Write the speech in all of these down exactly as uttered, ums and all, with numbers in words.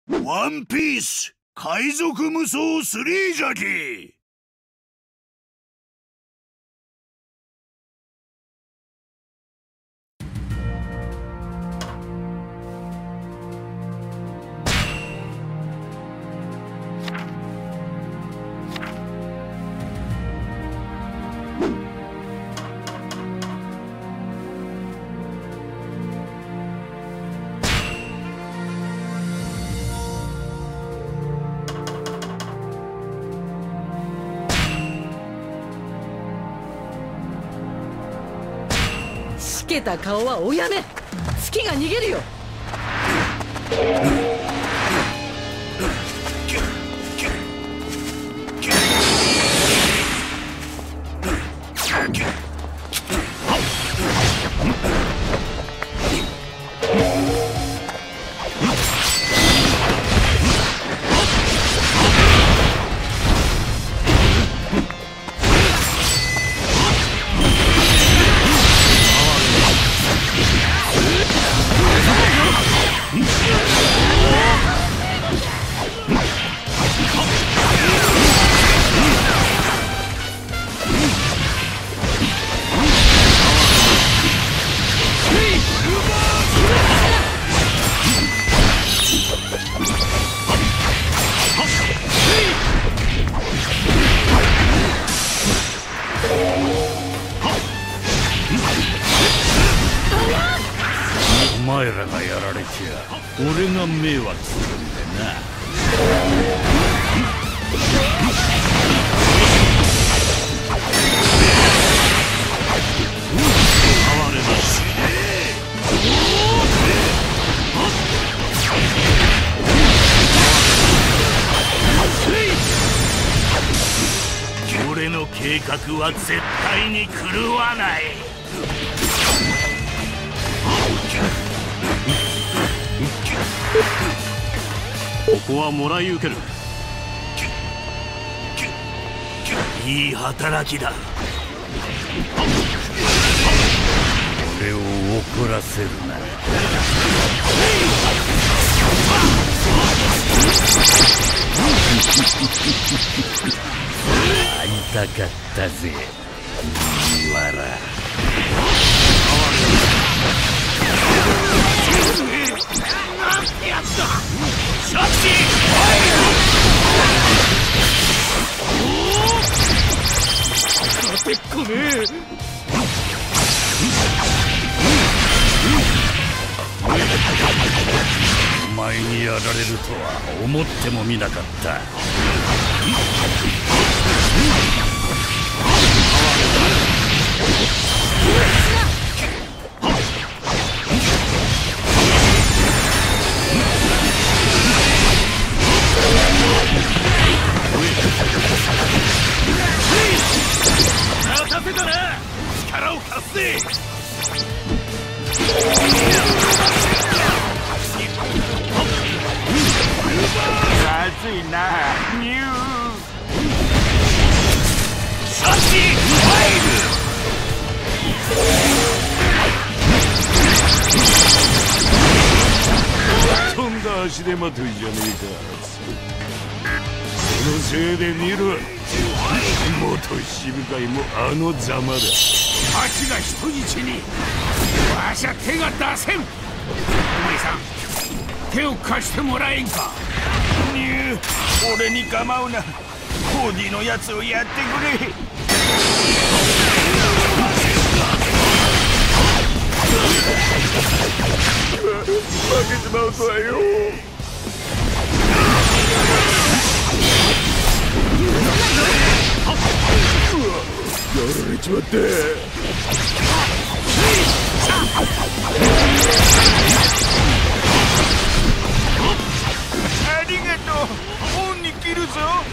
ワンピース海賊無双スリーじゃき。 しけた顔はおやめ。月が逃げるよ。 お前らがやられちゃ俺が迷惑するんでな。哀れな死ね。俺の計画は絶対に狂わない。ここはもらい受ける。いい働きだ。俺を怒らせるな。会いたかったぜ麦わら。なんてやつだ。シャチ勝てっこねえ。お前にやられるとは思ってもみなかった。待たせたな。力を貸すぜ。まずいな。ニューシャチファイル。飛んだ足手まといじゃねえか。そのせいで見ろ。元渋海もあのざまだ。ハチが人質に。わしゃ手が出せん。お前さん手を貸してもらえんか。ニュー俺に構うな。コーディのやつをやってくれ。負けちまうとはよ。やられちまって。ありがとう。恩に切るぞ。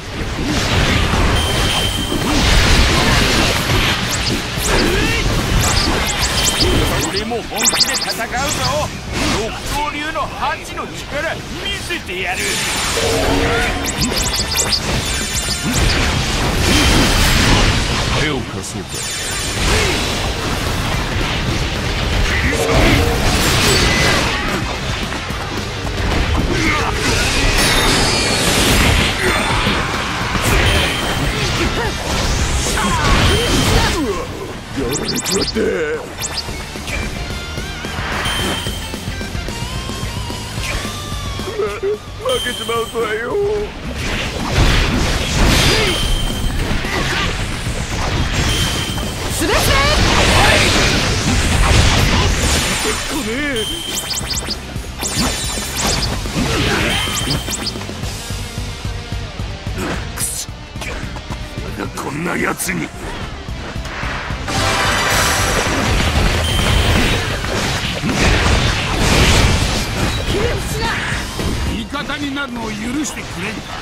俺も本気で戦うぞ。六刀流のハチの力見せてやる。手を貸そうか。切り裂け。 で負けちまうとはよ。 スレスレ結構ねくそ、俺がこんなやつに。味方になるのを許してくれんか。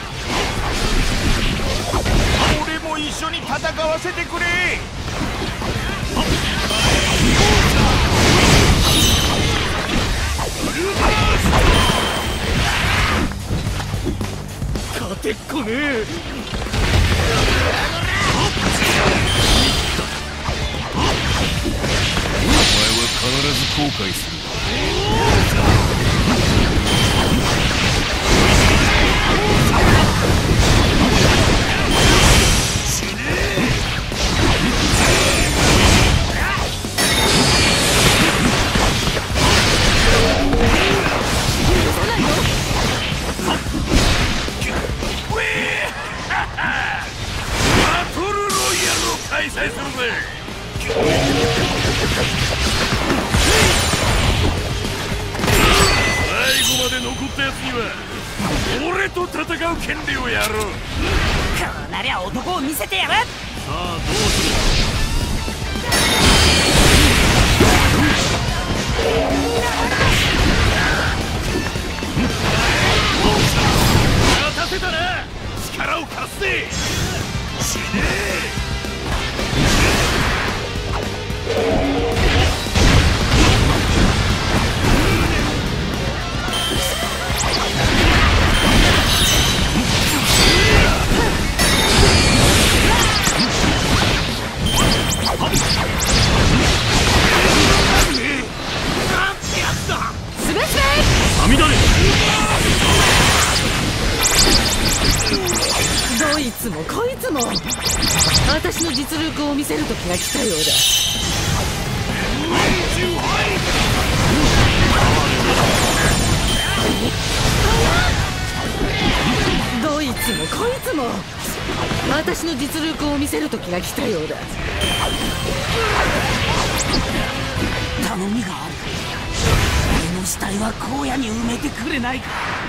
俺も一緒に戦わせてくれ。勝てっこねえ。お前は必ず後悔する。開催するぜ。最後まで残ったやつには俺と戦う権利をやろう。こうなりゃ男を見せてやる。さあどうする。待たせたな。力を貸すぜ。死ねえ。 どいつもこいつも私の実力を見せる時が来たようだ。どいつもこいつも私の実力を見せる時が来たようだ。 頼みがある。俺の死体は荒野に埋めてくれないか。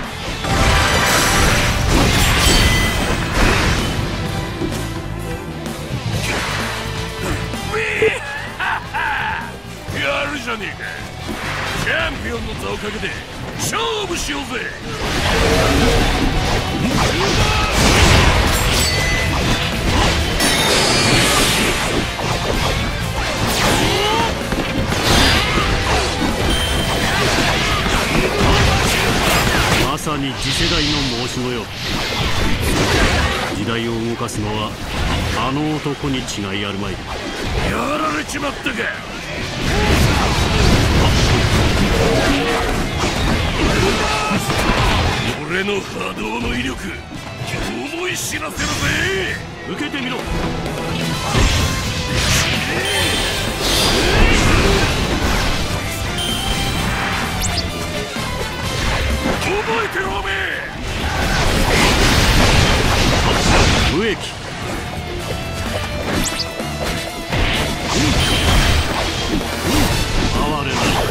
やるじゃねえか。チャンピオンの座をかけて勝負しようぜ。 まさに次世代の申し子よ。時代を動かすのはあの男に違いあるまい。 やられちまったか。俺の波動の威力思い知らせるぜ。 受けてみろ。 覚えてろおめえ。 無益。哀れなり。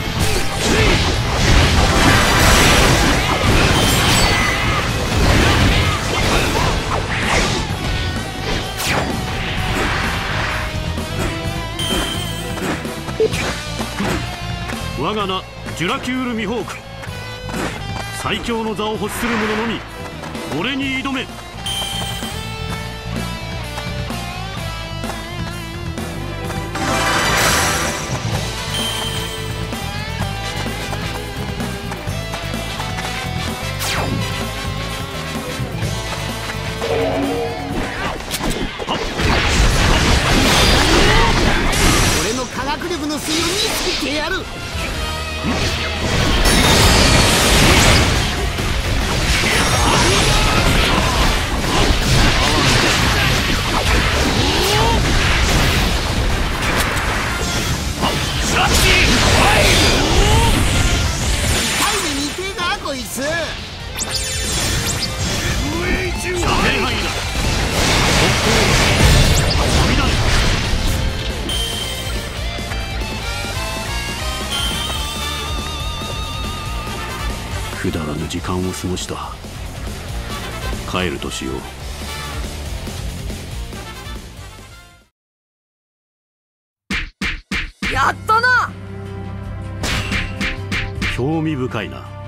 我が名ジュラキュール・ミホーク。最強の座を欲する者のみ俺に挑め。 俺の科学力の推を見つけてやる。 時間を過ごした。帰るとしよやったな。 う。興味深いな。